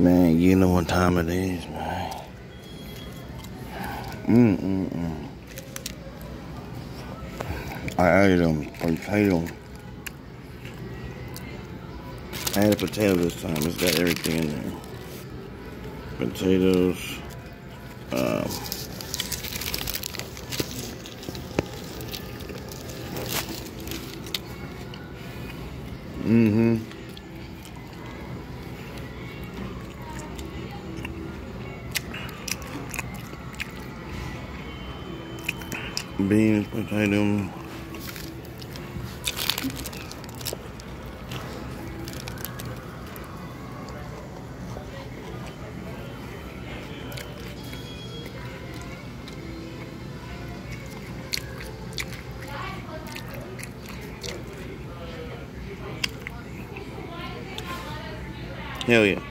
Man, you know what time it is, man. I ate them potato. I had a potato this time. It's got everything in there. Potatoes. Beans, potato. Hell yeah.